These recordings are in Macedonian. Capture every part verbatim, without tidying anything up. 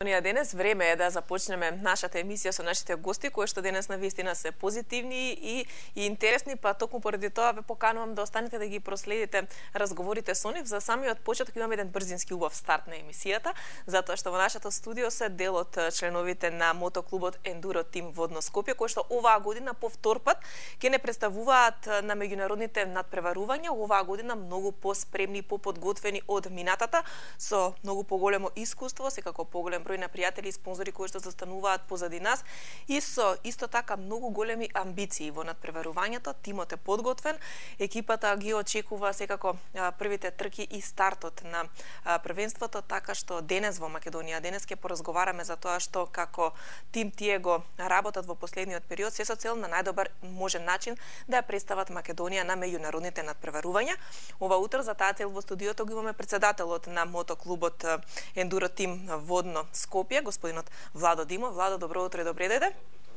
Ние денес време е да започнеме нашата емисија со нашите гости, кои што денес навистина се позитивни и, и интересни, па токму поради тоа ве поканувам да останете да ги проследите разговорите со нив. За самиот почеток имаме еден брзински убав старт на емисијата, затоа што во нашето студио се дел од членовите на мотоклубот Ендуро Тим Водно Скопје, кои што оваа година по втор пат ќе не представуваат на меѓународните надпреварувања, оваа година многу поспремни, поподготвени од минатата, со многу поголемо искуство, секако поголем број на пријатели и спонзори кои што застануваат позади нас и со исто така многу големи амбиции во надпреварувањето. Тимот е подготвен, екипата ги очекува секако првите трки и стартот на првенството, така што денес во Македонија, денес ќе поразговараме за тоа што како тим тие го работат во последниот период, се со цел на најдобар можен начин да ја представат Македонија на меѓународните надпреварувања. Ова утро за таа цел во студиото го имаме председателот на мотоклубот Ендуро Тим Водно Скопје, господинот Владо Димо. Владо, добро утро и добре дојде.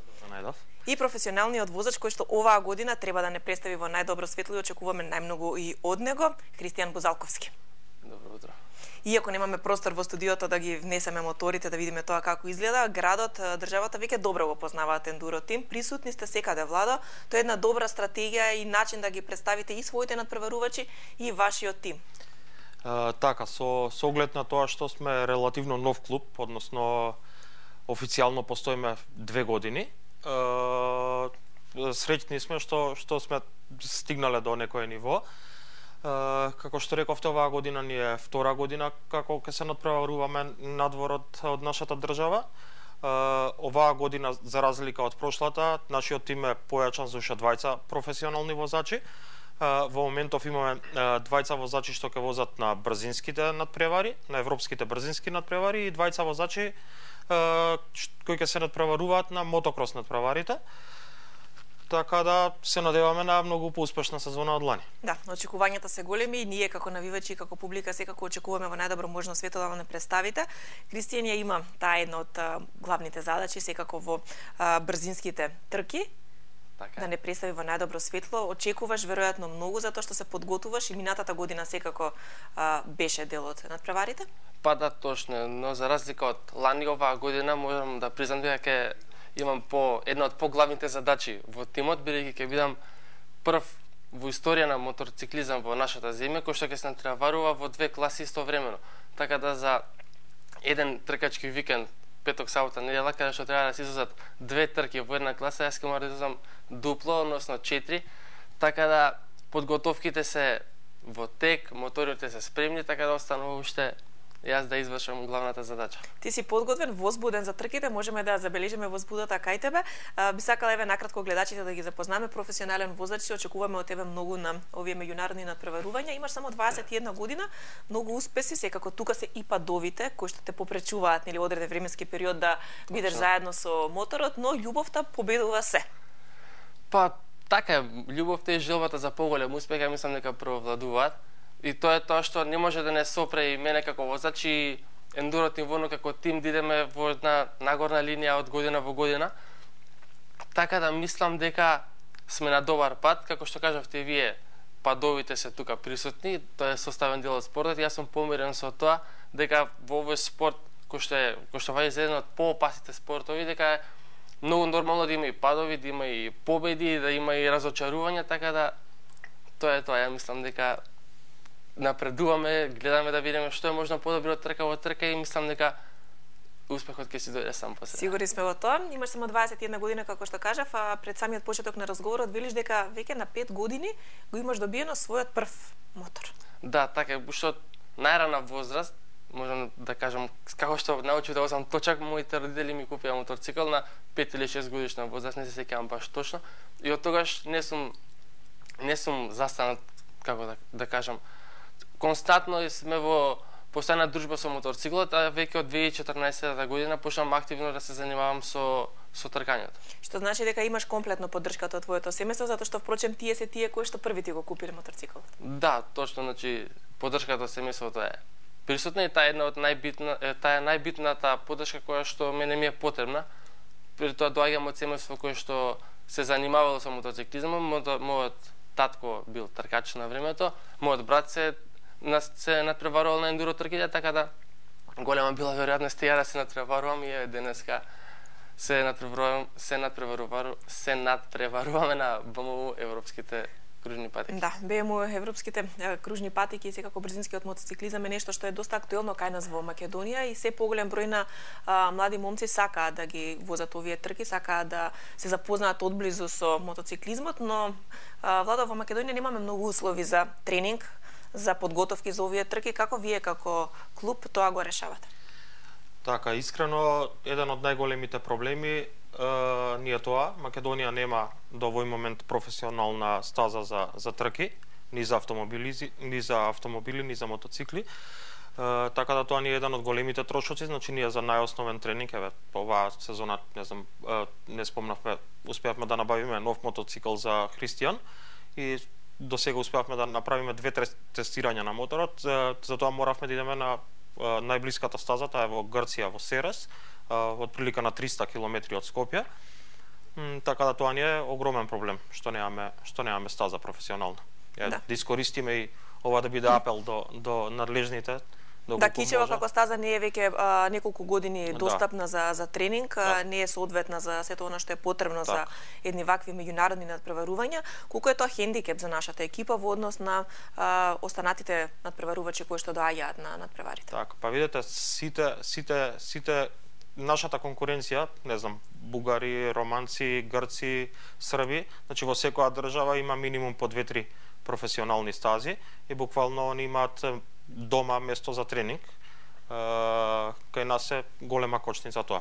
И професионалниот возач кој што оваа година треба да не представи во најдобро светло и очекуваме најмногу и од него, Кристијан Бузалковски. Добро утро. Иако немаме простор во студиото да ги внесеме моторите, да видиме тоа како изгледа, градот, државата веќе добро го познаваат Ендуро Тим. Присутни сте секаде, Владо. Тоа е една добра стратегија и начин да ги представите и своите надпреварувачи и вашиот тим. Uh, така, со, со оглед на тоа што сме релативно нов клуб, односно официјално постоиме две години, uh, среќни сме што, што сме стигнале до некое ниво. Uh, како што рековте, оваа година ни е втора година како ќе се надпреваруваме надвор од, од нашата држава. Uh, оваа година, за разлика од прошлата, нашиот тим е појачан за уште двајца професионални возачи. Uh, во моментов имаме uh, двајца возачи што ќе возат на брзинските надпревари, на европските брзински надпревари и двајца возачи uh, кои ќе се надпреваруваат на мотокрос надпреварите. Така да се надеваме на многу поуспешна сезона од лани. Да, очекувањата се големи и ние како навивачи и како публика секако очекуваме во најдобро можно светло да не представите. Кристијан ја има таа една од uh, главните задачи секако во uh, брзинските трки. Така. Да не представи во најдобро светло. Очекуваш веројатно многу затоа што се подготуваш и минатата година секако а, беше дел од надпреварите? Па да, точно, но за разлика од лани оваа година можам да признам дека ќе имам по една од поглавните задачи во тимот, бидејќи ќе бидам прв во историја на моторциклизам во нашата земја кој што ќе се надпреварува во две класи истовремено. Така да за еден тркачки викенд, петок, сабота, недела, каде што треба да се изузат две трки во една класа, јас ќе мора да изузам дупло, односно четири, така да подготовките се во тек, моторите се спремни, така да останува уште јас да извршам главната задача. Ти си подготвен, возбуден за трките, можеме да забележиме возбудата кај тебе. А, би сакала еве накратко гледачите да ги запознаме, професионален возач си, очекуваме од тебе многу на овие меѓународни надпреварувања. Имаш само дваесет и една година, многу успеси, секако тука се и падовите кои што те попречуваат нели одреден временски период да бидеш заедно со моторот, но љубовта победува се. Па така е, љубовта и желбата за поголем успех, ја мислам дека преовладуваат. И тоа е тоа што не може да не сопре и мене како воzač и Ендуро Тим Водно како тим да идеме во една нагорна линија од година во година. Така да мислам дека сме на добар пат, како што кажавте вие, падовите се тука присутни, тоа е составен дел од спортот. Јас сум помирен со тоа дека во овој спорт кој што е кој што ваѓа за еден од поопасните спортови, дека е многу нормално да има и падови, да има и победи, да има и разочарувања, така да тоа е тоа. Ја мислам дека напредуваме, гледаме да видиме што е можно подобро од трка во трка и мислам дека успехот ќе си дојде сам по себе. Сигурни сме во тоа. Имаш само дваесет и една година како што кажав, а пред самиот почеток на разговорот велиш дека веќе на пет години го имаш добиено својот прв мотор. Да, така, што најрана возраст, можам да кажам, како што научив да возам точак, моите родители ми купија моторцикл на пет или шест годишна возраст, не се сеќавам баш точно. И од тогаш не сум не сум застанат, како да, да кажам, константно сме во постојана дружба со моторциклот, а веќе од две илјади и четрнаесетта година почнам активно да се занимавам со со тркањето. Што значи дека имаш комплетно поддршката од твоето семејство, затоа што впрочем тие се тие кои што први ти го купиле моторциклот. Да, точно, значи поддршката од семејството е присутна и таа е една од најбитна, таа е најбитната поддршка која што мене ми е потребна. При тоа доаѓам од семејство кое што се занимавало со мотоциклизмом, мојот татко бил тркач на времето, мојот брат се нас се надпреварувал на ендуро трките, така да голема била веројатност ја да се надпреварувам и е денеска се надпреварувам, се надпреварувам, се надпреваруваме на Б М У европските кружни патики. Да, Б М У европските е, кружни патики и секако брзинскиот мотоциклизам е нешто што е доста актуелно кај нас во Македонија и се поголем број на а, млади момци сакаат да ги возат овие трки, сакаат да се запознаат одблизу со мотоциклизмот, но а, Владо, во Македонија немаме многу услови за тренинг, за подготовки за овие трки. Како вие како клуб тоа го решавате? Така, искрено, еден од најголемите проблеми е, ние тоа. Македонија нема до овој момент професионална стаза за, за трки, ни за автомобили, ни за автомобили, ни за мотоцикли. Е, така да тоа ни е еден од големите трошоци, значи ние за најосновен тренинг, еве, оваа сезона, не знам, е, не спомнавме, успеавме да набавиме нов мотоцикл за Христијан и до сега успеавме да направиме две тестирања на моторот, за, за тоа моравме да идеме на најблиската стаза, таа е во Грција, во Серес, од прилика на триста километри од Скопје. Така да тоа ни е огромен проблем, што немаме, што немаме стаза професионална. Е, да. да искористиме и ова да биде апел до, до надлежните. Да, да Кичево како стаза не е веќе а, неколку години достапна да. за, за тренинг, да. не е соодветна за сето она што е потребно так. за едни вакви меѓународни надпреварувања. Колку е тоа хендикеп за нашата екипа во однос на а, останатите надпреварувачи кои што доаѓаат на надпреварите? Так, па видете, сите, сите, сите нашата конкуренција, не знам, бугари, романци, грци, срби, значи во секоја држава има минимум по две-три професионални стази и буквално они имаат дома место за тренинг. Е, кај нас е голема кочница тоа.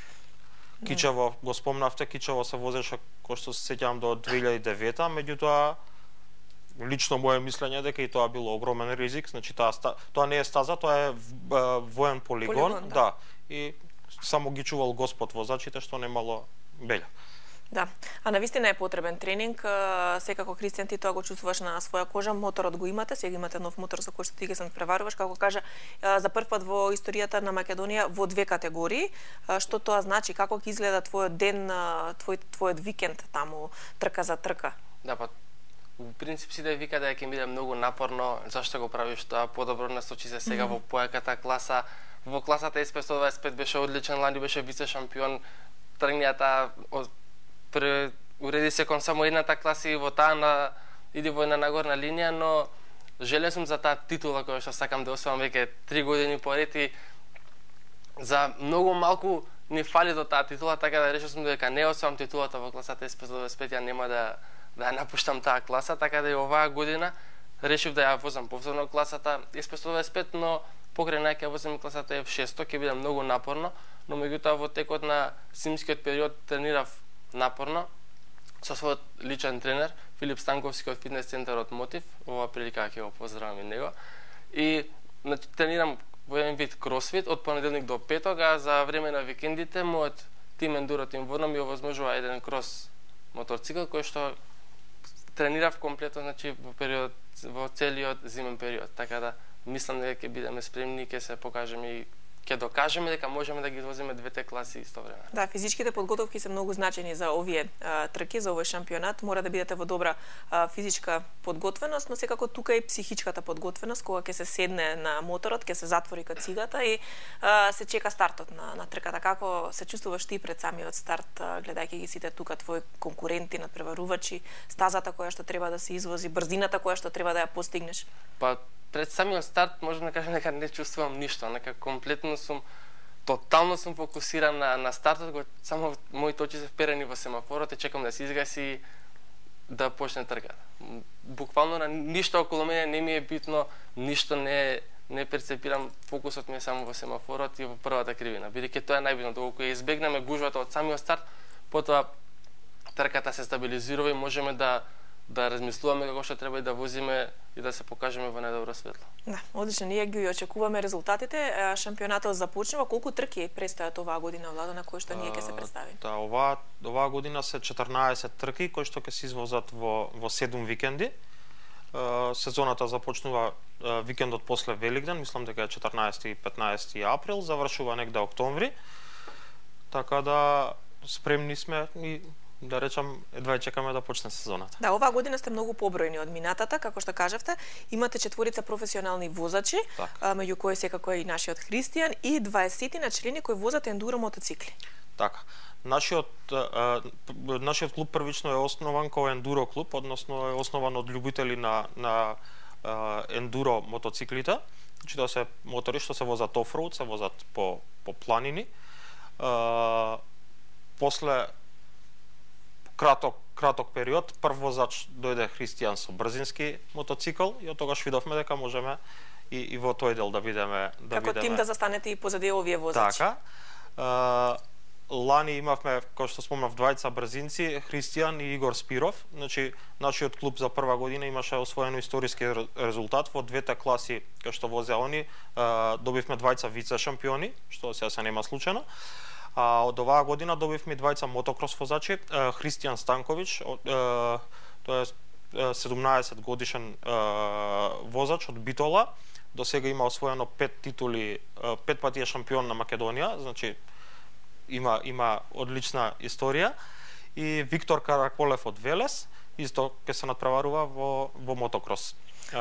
Кичево, го спомнавте, Кичево се возеше, кој што се сеќавам, до две илјади и девета, меѓутоа лично моје мислење дека и тоа било огромен ризик, значи тоа, тоа не е стаза, тоа е воен полигон, полигон да. да, и само ги чувал Господ возачите што немало белја. Да, а навистина е потребен тренинг. Секако, Христијан, ти тоа го чувствуваш на своја кожа, моторот го имате, сега имате нов мотор за кој што ти ги се надпреваруваш, како кажа, за прв пат во историјата на Македонија во две категории. Што тоа значи? Како ќе изгледа твојот ден, твој, твојот викенд таму, трка за трка? Да, па, во принцип сите вика да ќе биде многу напорно, зашто го правиш тоа, подобро насочи се сега mm -hmm. во појаката класа. Во класата С петстотини дваесет и пет беше одличен, Ланди беше вице шампион, тргнијата Пре, уреди се кон само едната класа и во таа на иди во една нагорна линија, но желен сум за таа титула која што сакам да освојам веќе три години поред и за многу малку ни фали до таа титула, така да решив сум дека не освојам титулата во класата С петстотини дваесет и пет, ја нема да да ја напуштам таа класа, така да и оваа година решив да ја возам повторно класата С петстотини дваесет и пет, но покрај нај ќе возам класата Ф шест, ќе биде многу напорно, но меѓутоа во текот на зимскиот период тренирав напорно со својот личен тренер Филип Станковски од фитнес центарот Мотив. Ова прилика ќе го поздравам и него. И значи, тренирам во еден вид кросфит од понеделник до петок, а за време на викендите мојот тим Ендуро Тим Водно ми овозможува еден крос моторцикл кој што тренирав комплетно, значи во период во целиот зимен период. Така да мислам дека ќе бидеме спремни и ќе се покажеме и ќе докажеме дека можеме да ги возиме двете класи исто време. Да, физичките подготовки се многу значени за овие а, трки, за овој шампионат. Мора да бидете во добра а, физичка подготвеност, но секако тука и психичката подготвеност, кога ќе се седне на моторот, ќе се затвори кацигата и а, се чека стартот на, на трката. Како се чувствуваш ти пред самиот старт, а, гледајќи ги сите тука твои конкуренти, надпреварувачи, стазата која што треба да се извози, брзината која што треба да ја постигнеш? Па пред самиот старт можам да кажам дека не чувствувам ништо, нека комплетно сум тотално сум фокусиран на на стартот, го само моите очи се вперени во семафорот и чекам да се изгаси да почне трката. Буквално на ништо околу мене не ми е битно, ништо не не перцепирам, фокусот ми е само во семафорот и во првата кривина. Бидејќи тоа е најбитно, доколку ја избегнеме гужвата од самиот старт, потоа трката се стабилизирува и можеме да да размислуваме како што треба и да возиме и да се покажеме во најдобро светло. Да, одлично, ние ги очекуваме резултатите. Шампионатот започнува. Колку трки престојат оваа година, Владо, на кои што ние ќе се представиме? Да, оваа оваа година се четрнаесет трки кои што ќе се извозат во во седум викенди. Сезоната започнува викендот после Великден, мислам дека е четрнаесети и петнаесети април, завршува негде октомври. Така да спремни сме и да речам, едва чекаме да почне сезоната. Да, оваа година сте многу побројни од минатата, како што кажавте. Имате четворица професионални возачи, така, меѓу кои секако е и нашиот Христијан, и дваесет члени кои возат ендуро мотоцикли. Така. Нашиот а, нашиот клуб првично е основан како ендуро клуб, односно е основан од љубители на на а, ендуро мотоциклите. Значи да се мотори што се возат офроуд, се возат по по планини. А, после краток краток период прв возач дојде Христијан со брзински мотоцикл и од тогаш видовме дека можеме и, и во тој дел да видиме да како видиме. тим да застанете и позади овие возачи. Така. А, лани имавме, како што спомнав, двајца брзинци, Христијан и Игор Спиров. Значи, нашиот клуб за прва година имаше освоено историски резултат во двете класи кај што возеа они. А, добивме двајца вице шампиони, што сега се нема случајно. А од оваа година добивме двајца мотокрос возачи, Христијан Станковиќ, тој е седумнаесет годишен возач од Битола. До сега има освоено пет титули, пет пати е шампион на Македонија, значи има има одлична историја. И Виктор Караколев од Велес исто ќе се надпреварува во во мотокрос.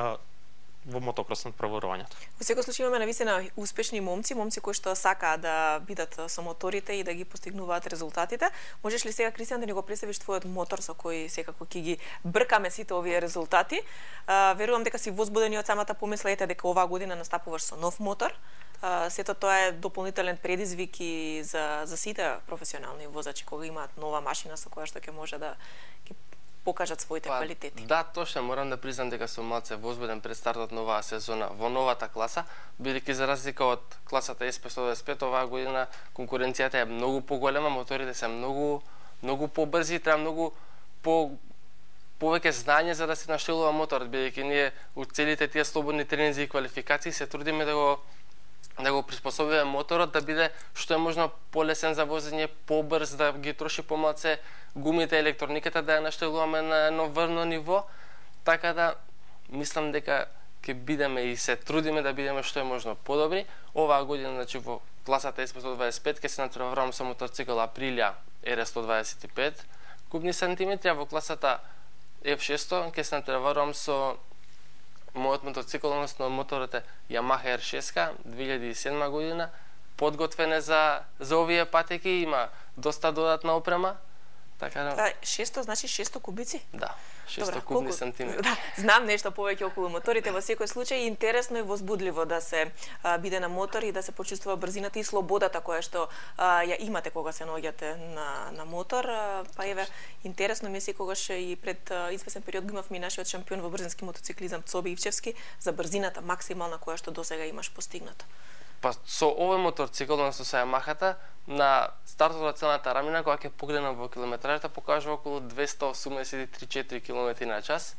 во мотокрос надпреварувањето. Во секој случај имаме навистина успешни момци, момци кои што сакаат да бидат со моторите и да ги постигнуваат резултатите. Можеш ли сега, Кристијан, да ни го представиш твојот мотор со кој секако ќе ги бркаме сите овие резултати? А, верувам дека си возбудени од самата помисла, ете дека оваа година настапуваш со нов мотор. А, сето тоа е дополнителен предизвик и за за сите професионални возачи кога имаат нова машина со која што ќе може да ги покажат своите па, квалитети. Да, точно, морам да признам дека сум малце возбуден пред стартот на оваа сезона во новата класа, бидејќи за разлика од класата ес петстотини и дваесет и пет оваа година конкуренцијата е многу поголема, моторите се многу многу побрзи, треба многу по повеќе знање за да се наштелува моторот, бидејќи ние у целите тие слободни тренинзи и квалификации се трудиме да го да го приспособиме моторот да биде што е можно полесен за возење, побрз, да ги троши помалце гумите, електрониката, да ја наштелуваме на едно врно ниво, така да мислам дека ќе бидеме и се трудиме да бидеме што е можно подобри. Оваа година, значи во класата ес петстотини и дваесет и пет ќе се натпреварувам со мотоцикл Априлија ер сто дваесет и пет кубни сантиметри, а во класата еф шесто ќе се натпреварувам со мојот мотоцикл, односно моторот е Yamaha ер шест две илјади и седма година, подготвен е за за овие патеки, има доста додатна опрема. Така да. Да, шесто значи шесто кубици? Да, шесто Добра, кубни колку... сантиметри. Да, знам нешто повеќе околу моторите, во секој случај интересно и возбудливо да се а, биде на мотор и да се почувствува брзината и слободата која што а, ја имате кога се наоѓате на на мотор. А, па еве, интересно ми е секогаш и пред а, извесен период го имавме нашиот шампион во брзински мотоциклизам Цоби Ивчевски за брзината максимална која што досега имаш постигнато. Па со овој моторцикл, односно со Ямахата, на стартот на целата рамина, кога ќе погледнам во километражата, покажува околу двеста осумдесет и три до четири километри на час.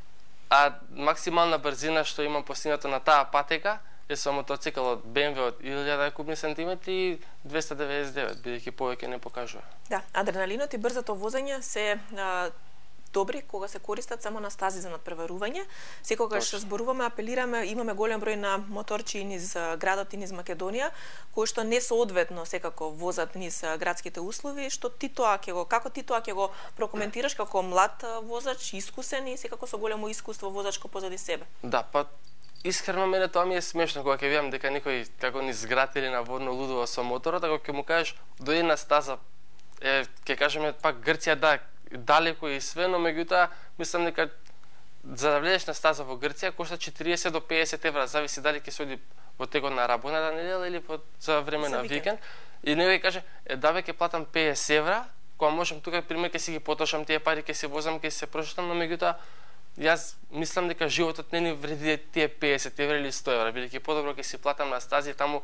А максимална брзина што имам постигнато на таа патека е со мотоцикл од Бе Ем Ве од илјада кубни сантиметри и двеста деветдесет и девет, бидејќи повеќе не покажува. Да, адреналинот и брзото возење се а, добри кога се користат само на стази за надпреварување. Секогаш зборуваме, апелираме, имаме голем број на моторчи низ градот и низ Македонија, кои што не соодветно секако возат низ градските услови, што ти тоа ќе го, како ти тоа ќе го прокоментираш како млад возач, искусен и секако со големо искуство возачко позади себе? Да, па искрено мене тоа ми е смешно кога ќе видам дека некој како низ град или на водно лудува со моторот, ако ќе му кажеш дојди на стаза, е ќе кажеме пак Грција, да, далеко и све, но меѓутоа мислам дека за да влезеш на стаза во Грција кошта четириесет до пеесет евра, зависи дали ќе се оди во текот на работната недела или во за време за на викенд. И некој каже, е да бе ќе платам пеесет евра, кога можам тука пример ќе си ги потрошам тие пари, ќе се возам, ќе се прошетам, но меѓутоа јас мислам дека животот не ни вреди тие пеесет евра или сто евра, бидејќи подобро ќе си платам на стази, таму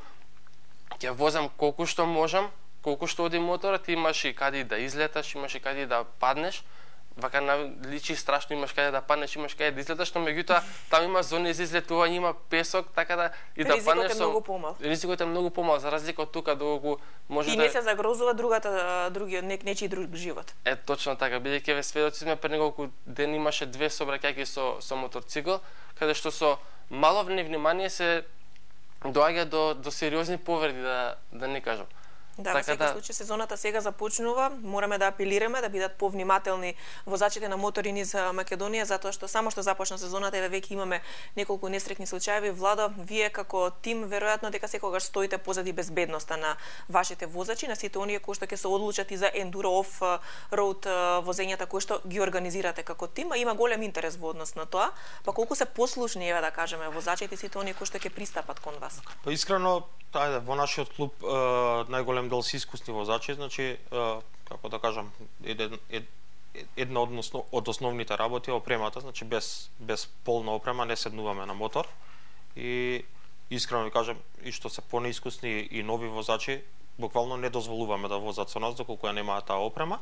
ќе возам колку што можам, колку што оди моторот, имаш и каде да излеташ, имаш и каде да паднеш. Вака на личи страшно, имаш каде да паднеш, имаш каде да излеташ, но меѓутоа там има зони за излетување, има песок, така да и да ризикот паднеш е многу помал. Ризикот е многу помал за разлика од тука доколку може и да не се загрозува другата другиот нек нечи друг живот. Е точно така, бидејќи ве сведоци сме пред неколку ден имаше две сообраќајки со со моторцикл, каде што со мало невнимание се доаѓа до до сериозни повреди, да да не кажам. Да, во секој случај сезоната сега започнува, мораме да апелираме да бидат повнимателни возачите на мотори низ Македонија, затоа што само што започна сезоната еве веќе имаме неколку несреќни случаи. Владо, вие како тим веројатно дека секогаш стоите позади безбедноста на вашите возачи, на сите оние кои што ќе се одлучат и за ендуро оф роуд возењата кои што ги организирате како тим, а има голем интерес во однос на тоа. Па колку се послушни еве да кажеме возачите сите оние кои што ќе пристапат кон вас? Па искрено, ајде, во нашиот клуб најголем дел се искусни возачи, значи како да кажам, еден ед, една односно од основните работи е опремата, значи без без полна опрема не седнуваме на мотор. И искрено ви кажам, и што се понеискусни и нови возачи, буквално не дозволуваме да возат со нас доколку ја немаат таа опрема.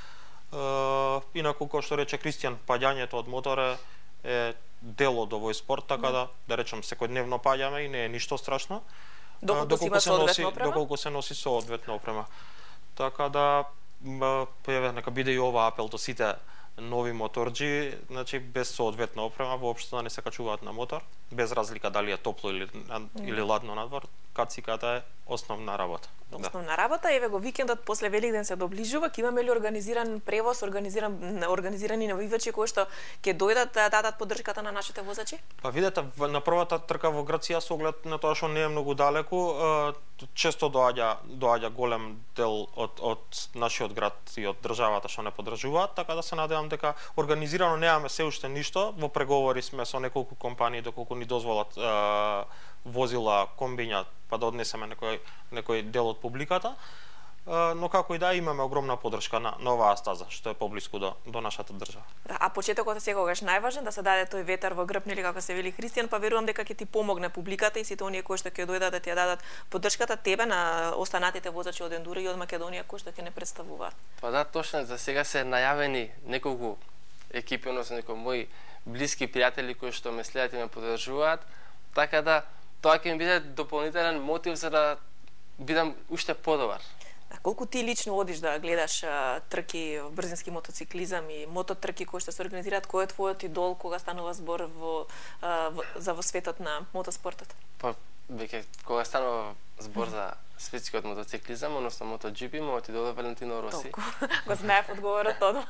Е, инаку, како што рече Кристијан, паѓањето од мотор е, е дел од овој спорт, така да, да речем, секојдневно паѓаме и не е ништо страшно. Доколку се носи, доколку се носи соодветна опрема. Така да, еве, нека биде и ова апел до сите нови моторџи, значи без соодветна опрема воопшто да не се качуваат на мотор, без разлика дали е топло или или ладно надвор, кациката е основна работа. Основна да. работа, еве го викендот после Великден се доближува, ќе имаме ли организиран превоз, организиран организирани навивачи кои што ќе дојдат да дадат поддршката на нашите возачи? Па видете, на првата трка во Грција со оглед на тоа што не е многу далеку, често доаѓа доаѓа голем дел од од нашиот град и од државата што не поддржуваат, така да се надевам дека организирано немаме се уште ништо, во преговори сме со неколку компании доколку ни дозволат возила, комбиња, па да однесеме некој некој дел од публиката, но како и да имаме огромна поддршка на, на оваа стаза, што е поблиску до, до нашата држава. Да, а почетокот е секогаш најважен, да се даде тој ветар во грб, нели како се вели Кристијан, па верувам дека ќе ти помогне публиката и сите оние кои што ќе дојдат да ти ја дадат поддршката тебе на останатите возачи од ендуро и од Македонија кои што ќе не представуваат. Па да, точно, за сега се најавени неколку екипи, односно некои мои блиски пријатели кои што ме следат и ме поддржуваат, така да тоа ќе ми биде дополнителен мотив за да бидам уште подобар. А колку ти лично одиш да гледаш а, трки, брзински мотоциклизам и мототрки кои што се организираат, кој е твојот идол кога станува збор во, а, во за во светот на мотоспортот? Па веќе кога станува збор за светскиот мотоциклизам, односно MotoGP, мојот идол е Валентино Роси. Толку. Го знаев одговорот одма.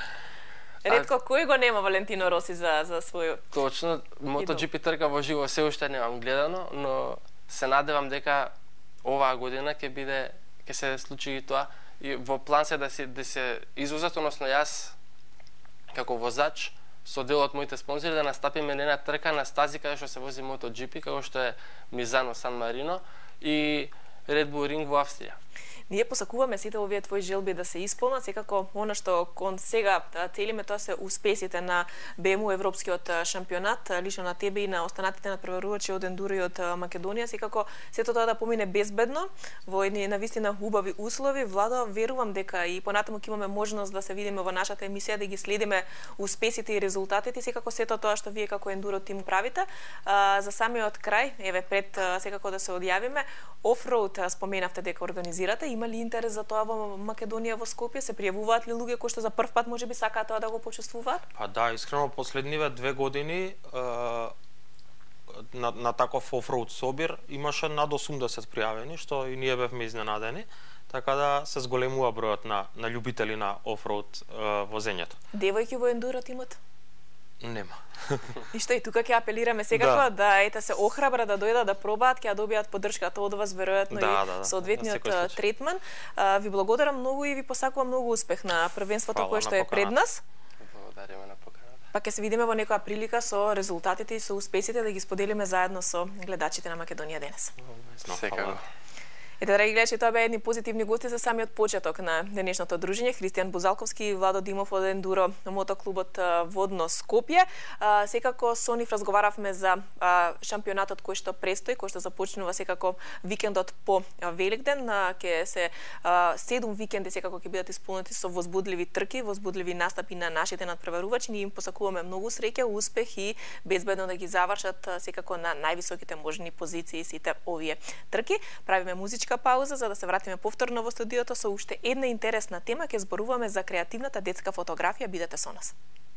Ретко а... кој го нема Валентино Роси за за својот. Точно, MotoGP трка во живо се уште немам гледано, но се надевам дека оваа година ќе биде ќе се случи и тоа и во план се да се да се извозат, односно јас како возач со дел од моите спонзори да настапиме на една трка на стази каде што се вози MotoGP, како што е Мизано Сан Марино и Red Bull Ring во Австрија. Ние посакуваме сите овие твои желби да се исполнат, секако она што кон сега целиме тоа се успесите на Б М У европскиот шампионат, лично на тебе и на останатите надпреварувачи од ендуро и од Македонија, секако сето тоа да помине безбедно во едни навистина убави услови. Владо, верувам дека и понатаму ќе имаме можност да се видиме во нашата емисија, да ги следиме успесите и резултатите, секако сето тоа што вие како ендуро тим правите. А, за самиот крај, еве пред секако да се одјавиме, офроуд споменавте дека организирате. Има ли интерес за тоа во Македонија, во Скопје? Се пријавуваат ли луѓе кои што за прв пат можеби сакаат тоа да го почувствуваат? Па да, искрено последниве две години е, на, на таков офроуд собир имаше над осумдесет пријавени, што и ние бевме изненадени, така да се зголемува бројот на на љубители на офроуд возењето. Девојки во ендуро тимот? Нема. И што и тука ќе апелираме секако да, да ете се охрабра да дојдат да пробаат, ќе добијат поддршката од вас веројатно да, и да, да, соодветниот да, третман. А, ви благодарам многу и ви посакувам многу успех на првенството кое што е пред нас. Благодариме на поканата. Па ќе се видиме во некоја прилика со резултатите и со успесите да ги споделиме заедно со гледачите на Македонија денес. Секако. Ете, драги гледачи, тоа беа едни позитивни гости за самиот почеток на денешното дружење. Христијан Бузалковски и Владо Димов од ендуро мотоклубот Водно Скопје. А, секако со нив разговаравме за а, шампионатот кој што престои, кој што започнува секако викендот по Великден. Ќе се а, седум викенди секако ќе бидат исполнети со возбудливи трки, возбудливи настапи на нашите надпреварувачи. Ние им посакуваме многу среќа, успех и безбедно да ги завршат секако на највисоките можни позиции сите овие трки. Правиме музичка пауза за да се вратиме повторно во студиото со уште една интересна тема. Ќе зборуваме за креативната детска фотографија. Бидете со нас.